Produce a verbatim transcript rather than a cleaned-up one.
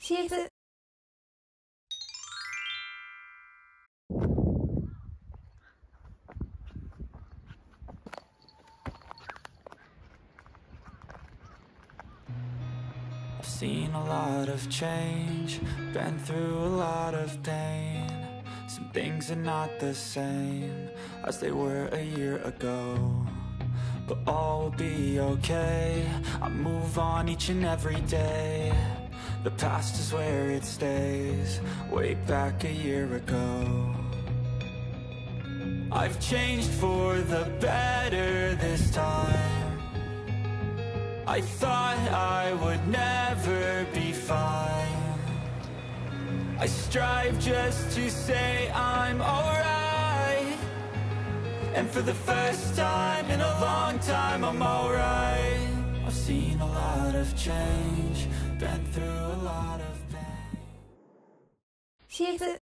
シーズ I've seen a lot of change, been through a lot of pain. Some things are not the same as they were a year ago, but all will be okay. I move on each and every day. The past is where it stays, way back a year ago. I've changed for the better this time. I thought I would never be fine. I strive just to say I'm alright, and for the first time in a long time I'm alright. I've seen a lot of change, been through a lot of pain. シーズ